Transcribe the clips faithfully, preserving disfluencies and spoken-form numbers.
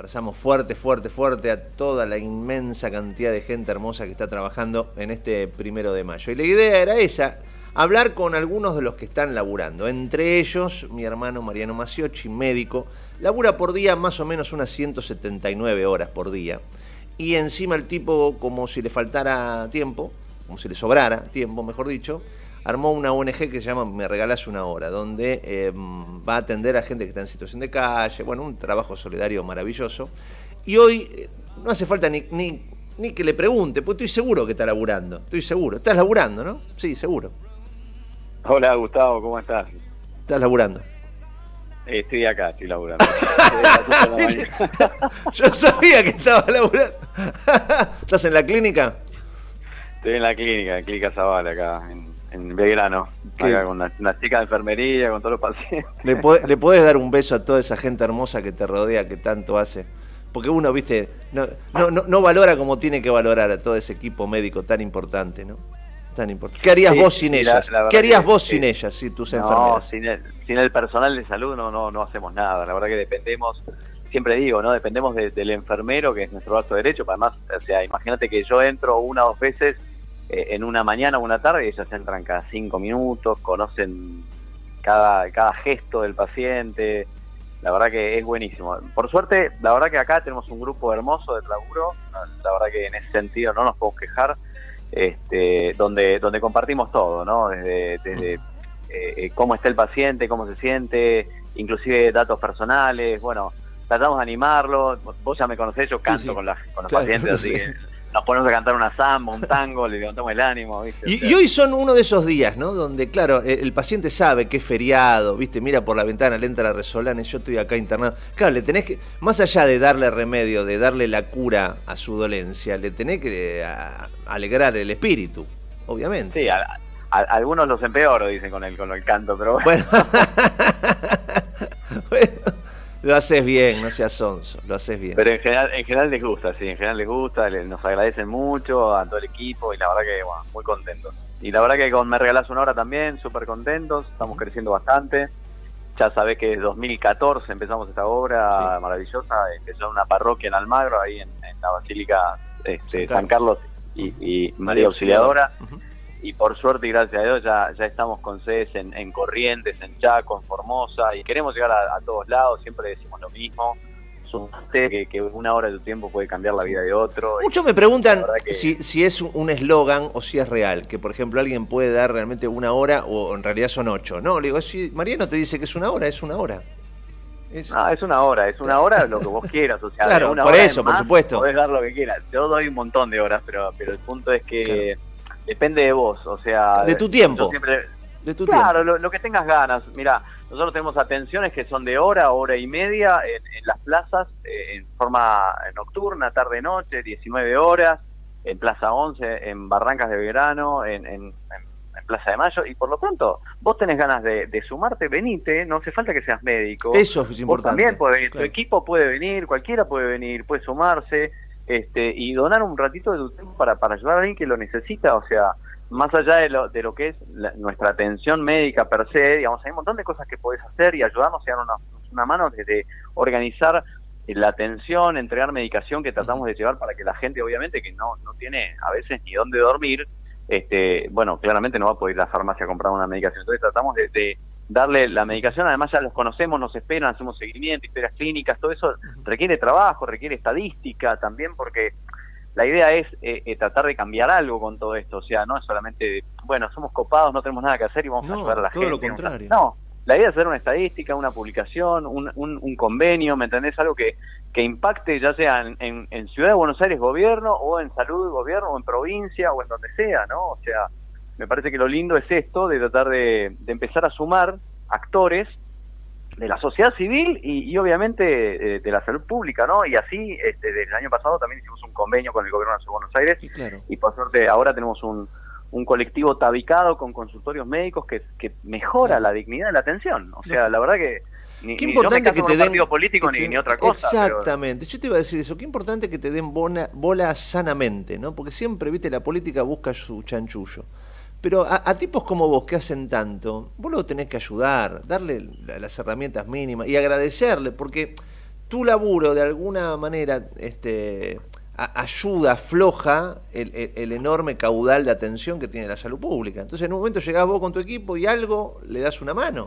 Abrazamos fuerte, fuerte, fuerte a toda la inmensa cantidad de gente hermosa que está trabajando en este primero de mayo. Y la idea era esa, hablar con algunos de los que están laburando. Entre ellos, mi hermano Mariano Maciocchi, médico, labura por día más o menos unas ciento setenta y nueve horas por día. Y encima el tipo, como si le faltara tiempo, como si le sobrara tiempo, mejor dicho, armó una O N G que se llama Me Regalás Una Hora, donde eh, va a atender a gente que está en situación de calle, bueno, un trabajo solidario maravilloso. Y hoy eh, no hace falta ni, ni, ni que le pregunte, pues estoy seguro que está laburando, estoy seguro. Estás laburando, ¿no? Sí, seguro. Hola Gustavo, ¿cómo estás? Estás laburando. Eh, estoy acá, estoy laburando. Yo sabía que estaba laburando. ¿Estás en la clínica? Estoy en la clínica, en Clínica Zavala, acá en... en Belgrano, acá con una, una chica de enfermería, con todos los pacientes. ¿Le, pod ¿Le podés dar un beso a toda esa gente hermosa que te rodea, que tanto hace? Porque uno, viste, no, no, no, no valora como tiene que valorar a todo ese equipo médico tan importante, ¿no? Tan importante. ¿Qué harías sí, vos sin sí, ellas? La, la ¿Qué harías vos sí. sin ellas, sin tus enfermeras? No, sin el, sin el personal de salud no, no, no hacemos nada. La verdad que dependemos, siempre digo, ¿no? Dependemos de, del enfermero, que es nuestro brazo derecho. Además, o sea, imagínate que yo entro una o dos veces en una mañana o una tarde, y ellas entran cada cinco minutos, conocen cada, cada gesto del paciente. La verdad que es buenísimo. Por suerte, la verdad que acá tenemos un grupo hermoso de laburo, la verdad que en ese sentido no nos podemos quejar, este, donde, donde compartimos todo, ¿no? Desde, desde eh, cómo está el paciente, cómo se siente, inclusive datos personales. Bueno, tratamos de animarlo. Vos ya me conocés, yo canto sí, sí. con, la, con los claro, pacientes, así sí. que nos ponemos a cantar una samba, un tango, le levantamos el ánimo, ¿viste? Y, y hoy son uno de esos días, ¿no? Donde, claro, el, el paciente sabe que es feriado, ¿viste? Mira por la ventana, le entra la resolana y yo estoy acá internado. Claro, le tenés que, más allá de darle remedio, de darle la cura a su dolencia, le tenés que a, alegrar el espíritu, obviamente. Sí, a, a, a algunos los empeoro, dicen, con el, con el canto, pero bueno. Bueno. Lo haces bien, no seas sonso, lo haces bien. Pero en general, en general les gusta, sí, en general les gusta, les, nos agradecen mucho a todo el equipo y la verdad que, bueno, muy contentos. Y la verdad que con Me Regalás Una Hora también, súper contentos, estamos creciendo bastante. Ya sabés que desde dos mil catorce empezamos esta obra sí. maravillosa, empezó en una parroquia en Almagro, ahí en, en la Basílica este, San Carlos y, y María Auxiliadora. Uh-huh. Y por suerte y gracias a Dios ya, ya estamos con sedes en, en Corrientes, en Chaco, en Formosa, y queremos llegar a, a todos lados. Siempre decimos lo mismo, que, que una hora de tu tiempo puede cambiar la vida de otro. Muchos me preguntan que... si, si es un eslogan o si es real, que por ejemplo alguien puede dar realmente una hora o en realidad son ocho. No, le digo, si Mariano te dice que es una hora, es una hora. Es... No, es una hora, es una hora lo que vos quieras, o sea, claro, una por hora eso, por supuesto. Podés dar lo que quieras. Yo doy un montón de horas, pero, pero el punto es que... Claro. Depende de vos, o sea... De tu tiempo. Siempre, de tu claro, tiempo. Lo, lo que tengas ganas. Mira, nosotros tenemos atenciones que son de hora, hora y media en, en las plazas, eh, en forma nocturna, tarde-noche, diecinueve horas, en Plaza once, en Barrancas de Belgrano, en, en, en, en Plaza de Mayo, y por lo pronto, vos tenés ganas de, de sumarte, venite, no hace falta que seas médico. Eso es importante. Vos también podés venir, claro. Tu equipo puede venir, cualquiera puede venir, puede sumarse... Este, y donar un ratito de tu tiempo para, para ayudar a alguien que lo necesita, o sea, más allá de lo, de lo que es la, nuestra atención médica per se, digamos, hay un montón de cosas que podés hacer y ayudarnos y dar una, una mano desde organizar la atención, entregar medicación que tratamos de llevar para que la gente, obviamente, que no, no tiene a veces ni dónde dormir, este, bueno, claramente no va a poder ir a la farmacia a comprar una medicación, entonces tratamos de, de darle la medicación, además ya los conocemos, nos esperan, hacemos seguimiento, historias clínicas, todo eso requiere trabajo, requiere estadística también, porque la idea es eh, eh, tratar de cambiar algo con todo esto, o sea, no es solamente, bueno, somos copados, no tenemos nada que hacer y vamos no, a ayudar a la todo gente. Todo lo contrario. No, la idea es hacer una estadística, una publicación, un, un, un convenio, ¿me entendés? Algo que, que impacte ya sea en, en, en Ciudad de Buenos Aires gobierno, o en salud gobierno, o en provincia, o en donde sea, ¿no? O sea, me parece que lo lindo es esto, de tratar de, de empezar a sumar actores de la sociedad civil y, y obviamente eh, de la salud pública, ¿no? Y así, este, desde el año pasado también hicimos un convenio con el gobierno de Buenos Aires, sí, claro. Y por suerte ahora tenemos un, un colectivo tabicado con consultorios médicos que, que mejora claro. la dignidad de la atención, o sea, la verdad que ni, qué importante ni yo me que te den partido político que te, ni, ni otra cosa. Exactamente, pero... yo te iba a decir eso, qué importante que te den bola, bola sanamente, ¿no? Porque siempre, viste, la política busca su chanchullo. Pero a, a tipos como vos que hacen tanto, vos lo tenés que ayudar, darle la, las herramientas mínimas y agradecerle, porque tu laburo de alguna manera este, a, ayuda, afloja el, el, el enorme caudal de atención que tiene la salud pública. Entonces en un momento llegás vos con tu equipo y algo le das una mano.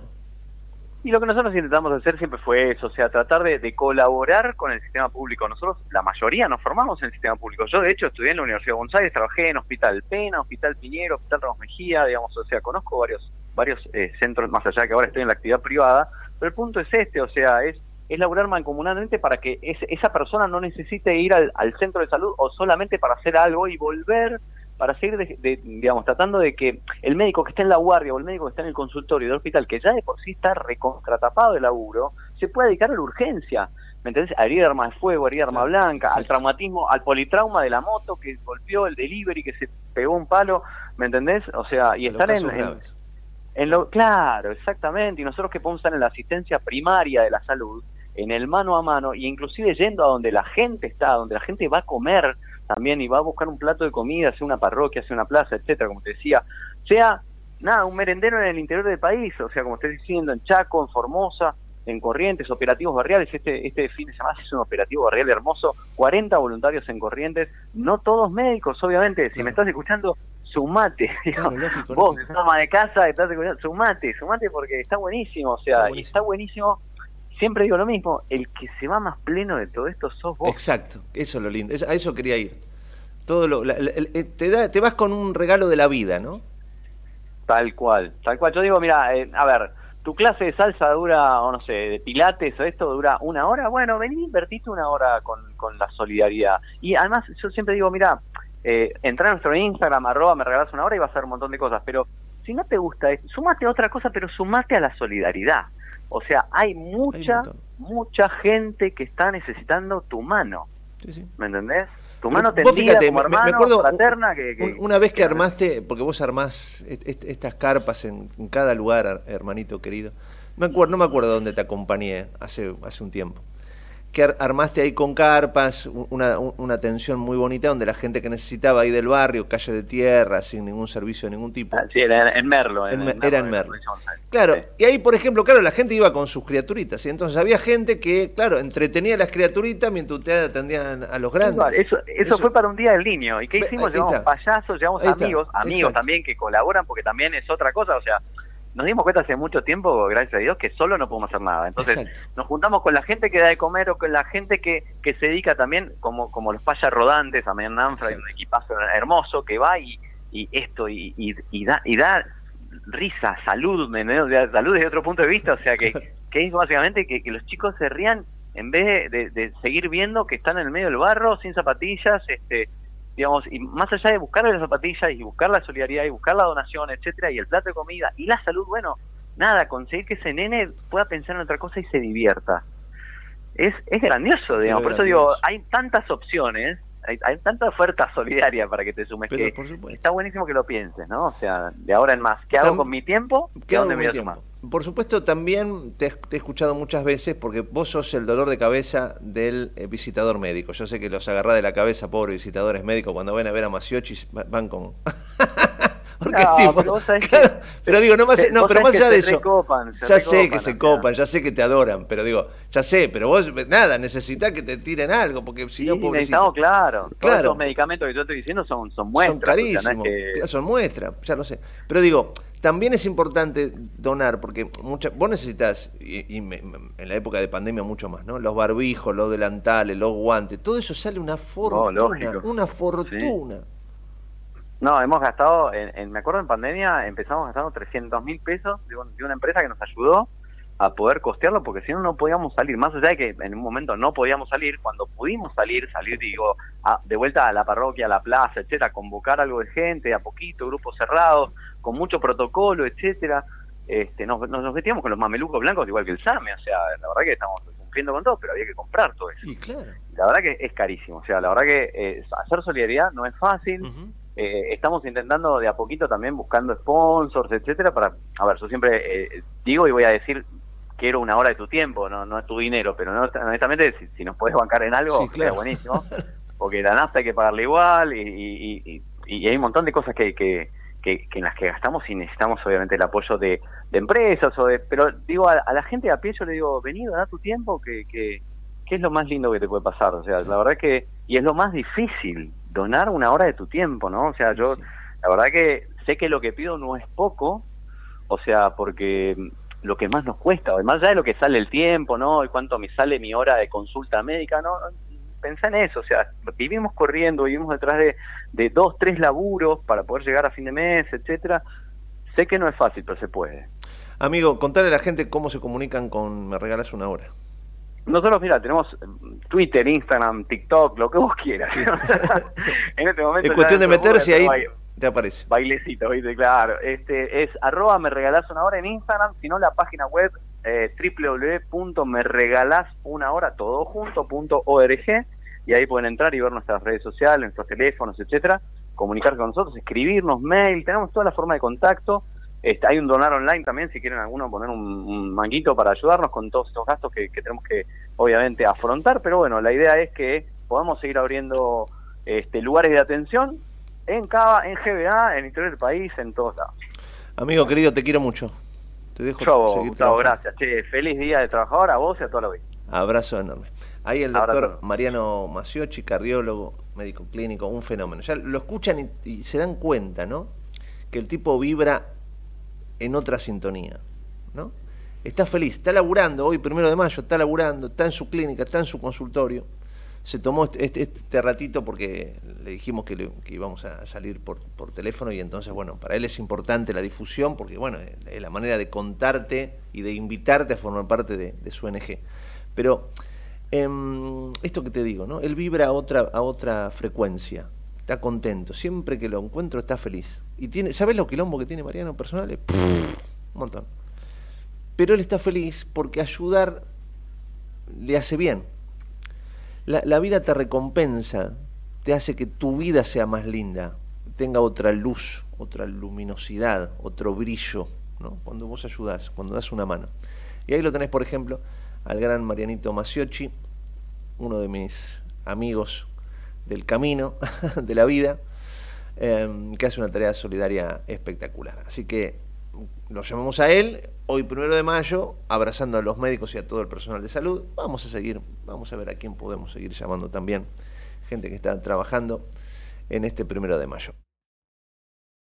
Y lo que nosotros intentamos hacer siempre fue eso, o sea, tratar de, de colaborar con el sistema público. Nosotros, la mayoría, nos formamos en el sistema público. Yo, de hecho, estudié en la Universidad de Buenos Aires, trabajé en Hospital Pena, Hospital Piñero, Hospital Ramos Mejía, digamos, o sea, conozco varios varios eh, centros, más allá de que ahora estoy en la actividad privada, pero el punto es este, o sea, es es laburar mancomunadamente para que es, esa persona no necesite ir al, al centro de salud o solamente para hacer algo y volver para seguir, de, de, digamos, tratando de que el médico que está en la guardia o el médico que está en el consultorio del hospital, que ya de por sí está recontratapado de laburo, se pueda dedicar a la urgencia, ¿me entendés? A herida de arma de fuego, herida de arma blanca, sí, al traumatismo, al politrauma de la moto que golpeó, el delivery que se pegó un palo, ¿me entendés? O sea, y estar en, en, en lo... Claro, exactamente, y nosotros que podemos estar en la asistencia primaria de la salud, en el mano a mano, y inclusive yendo a donde la gente está, donde la gente va a comer también y va a buscar un plato de comida, sea una parroquia, sea una plaza, etcétera, como te decía, sea, nada, un merendero en el interior del país, o sea, como estoy diciendo, en Chaco, en Formosa, en Corrientes, operativos barriales, este este fin de semana es un operativo barrial hermoso, cuarenta voluntarios en Corrientes, no todos médicos, obviamente, si claro. me estás escuchando, sumate, claro, lógico, vos, lógico. Ama de casa, estás escuchando, sumate, sumate porque está buenísimo, o sea, está buenísimo. Y está buenísimo. Siempre digo lo mismo, el que se va más pleno de todo esto sos vos. Exacto, eso es lo lindo, a eso quería ir. Todo lo, la, la, te, da, te vas con un regalo de la vida, ¿no? Tal cual, tal cual. Yo digo, mira, eh, a ver, tu clase de salsa dura, o no sé, de pilates o esto dura una hora, bueno, vení, invertiste una hora con, con la solidaridad. Y además yo siempre digo, mira, eh, entra a nuestro Instagram, arroba, me regalás una hora y vas a hacer un montón de cosas, pero si no te gusta, sumate a otra cosa, pero sumate a la solidaridad. O sea, hay mucha, hay mucha gente que está necesitando tu mano. Sí, sí. ¿Me entendés? Tu mano tendida fíjate, como hermano, me, me acuerdo, fraterna. Que, que, una vez que, que armaste, porque vos armás est estas carpas en, en cada lugar, hermanito querido. Me acuerdo, no me acuerdo dónde te acompañé hace, hace un tiempo. Que armaste ahí con carpas, una, una atención muy bonita, donde la gente que necesitaba ahí del barrio, calle de tierra, sin ningún servicio de ningún tipo. Sí, era en Merlo. En, en, en era en Merlo. Claro, sí. Y ahí, por ejemplo, claro, la gente iba con sus criaturitas, ¿sí? Entonces había gente que, claro, entretenía a las criaturitas mientras ustedes atendían a los grandes. Igual, eso, eso, eso fue para un día del niño. ¿Y qué hicimos? Llevamos payasos, llevamos ahí amigos, está. amigos Exacto. también que colaboran, porque también es otra cosa, o sea... Nos dimos cuenta hace mucho tiempo, gracias a Dios, que solo no podemos hacer nada. Entonces, Exacto. nos juntamos con la gente que da de comer o con la gente que, que se dedica también, como como los payas rodantes, a Mañana Nanfra, hay un equipazo hermoso que va y, y esto, y, y, y, da, y da risa, salud, salud desde otro punto de vista, o sea, que, que es básicamente que, que los chicos se rían en vez de, de, de seguir viendo que están en el medio del barro, sin zapatillas, este... digamos, y más allá de buscar las zapatillas y buscar la solidaridad y buscar la donación, etcétera, y el plato de comida y la salud, bueno, nada, conseguir que ese nene pueda pensar en otra cosa y se divierta. Es es grandioso, digamos, por eso digo, hay tantas opciones, hay, hay tanta oferta solidaria para que te sumes, pero, que está buenísimo que lo pienses, ¿no? O sea, de ahora en más, ¿qué hago Tam con mi tiempo? ¿Qué dónde me voy a sumar? Por supuesto, también te, te he escuchado muchas veces, porque vos sos el dolor de cabeza del eh, visitador médico. Yo sé que los agarrás de la cabeza, pobres visitadores médicos, cuando ven a ver a Maciochi, van con... Porque no, tipo, pero, vos sabés claro, que, pero digo, no más, no, pero más allá de eso, recopan, ya sé que se copan, ya sé que te adoran, pero digo, ya sé, pero vos, nada, necesitas que te tiren algo, porque si sí, no, pobrecito. Necesitamos, claro, claro. Todos los medicamentos que yo estoy diciendo son, son muestras. Son carísimos, o sea, no es que... son muestras, ya lo sé. Pero digo, también es importante donar, porque mucha, vos necesitas, y, y me, en la época de pandemia mucho más, ¿no? Los barbijos, los delantales, los guantes, todo eso sale una fortuna, oh, una fortuna. Sí. No, hemos gastado, en, en, me acuerdo en pandemia, empezamos gastando trescientos mil pesos de, un, de una empresa que nos ayudó a poder costearlo, porque si no, no podíamos salir. Más allá de que en un momento no podíamos salir, cuando pudimos salir, salir, digo, a, de vuelta a la parroquia, a la plaza, etcétera, convocar algo de gente, a poquito, grupos cerrados, con mucho protocolo, etcétera, este, nos, nos, nos metíamos con los mamelucos blancos igual que el SAME, o sea, la verdad que estamos cumpliendo con todo, pero había que comprar todo eso. Y claro. La verdad que es carísimo, o sea, la verdad que eh, hacer solidaridad no es fácil. Uh-huh. Eh, estamos intentando de a poquito también buscando sponsors, etcétera, para, a ver, yo siempre eh, digo y voy a decir, quiero una hora de tu tiempo, no no es tu dinero, pero no, honestamente, si, si nos puedes bancar en algo, sí, claro. Sería buenísimo, porque la nafta hay que pagarle igual, y, y, y, y hay un montón de cosas que, que, que, que en las que gastamos y necesitamos obviamente el apoyo de, de empresas, o de, pero digo, a, a la gente de a pie yo le digo, vení, da tu tiempo, que, que, ¿qué es lo más lindo que te puede pasar? O sea, la verdad que, y es lo más difícil, donar una hora de tu tiempo, ¿no? O sea, yo, Sí. la verdad que sé que lo que pido no es poco, o sea, porque lo que más nos cuesta, más allá de lo que sale el tiempo, ¿no? Y cuánto me sale mi hora de consulta médica, ¿no? Pensá en eso, o sea, vivimos corriendo, vivimos detrás de, de dos, tres laburos para poder llegar a fin de mes, etcétera. Sé que no es fácil, pero se puede. Amigo, contale a la gente cómo se comunican con Me Regalas Una Hora. Nosotros, mira, tenemos Twitter, Instagram, TikTok, lo que vos quieras. Sí. En este momento Es cuestión de meterse y ahí baile, te aparece. Bailecito, ¿viste? Claro. Este, es arroba me regalás una hora en Instagram, sino la página web eh, doble u doble u doble u punto me regalás una hora todo junto punto org, y ahí pueden entrar y ver nuestras redes sociales, nuestros teléfonos, etcétera, comunicarse con nosotros, escribirnos, mail, tenemos toda la forma de contacto. Este, hay un donar online también, si quieren alguno poner un, un manguito para ayudarnos con todos estos gastos que, que tenemos que, obviamente, afrontar. Pero bueno, la idea es que podamos seguir abriendo este, lugares de atención en Cava, en G B A, en el interior del país, en todos lados. Amigo querido, te quiero mucho. Te dejo Yo, seguir Gustavo, trabajando. gracias. Che, feliz día de trabajador a vos y a toda la vida. Abrazo enorme. Ahí el doctor Abrazo. Mariano Maciocchi, cardiólogo, médico clínico, un fenómeno. Ya lo escuchan y, y se dan cuenta, ¿no? Que el tipo vibra en otra sintonía, ¿no? Está feliz, está laburando, hoy primero de mayo, está laburando, está en su clínica, está en su consultorio. Se tomó este, este, este ratito porque le dijimos que, le, que íbamos a salir por, por teléfono, y entonces, bueno, para él es importante la difusión porque, bueno, es la manera de contarte y de invitarte a formar parte de, de su O N G. Pero eh, esto que te digo, ¿no? Él vibra a otra, a otra frecuencia, está contento, siempre que lo encuentro está feliz. Y tiene, ¿sabes lo quilombo que tiene Mariano personales? Un montón. Pero él está feliz porque ayudar le hace bien. La, la vida te recompensa, te hace que tu vida sea más linda, tenga otra luz, otra luminosidad, otro brillo, ¿no? Cuando vos ayudás, cuando das una mano. Y ahí lo tenés, por ejemplo, al gran Marianito Maciocchi, uno de mis amigos del camino, de la vida, eh, que hace una tarea solidaria espectacular. Así que lo llamamos a él, hoy primero de mayo, abrazando a los médicos y a todo el personal de salud. Vamos a seguir, vamos a ver a quién podemos seguir llamando también, gente que está trabajando en este primero de mayo.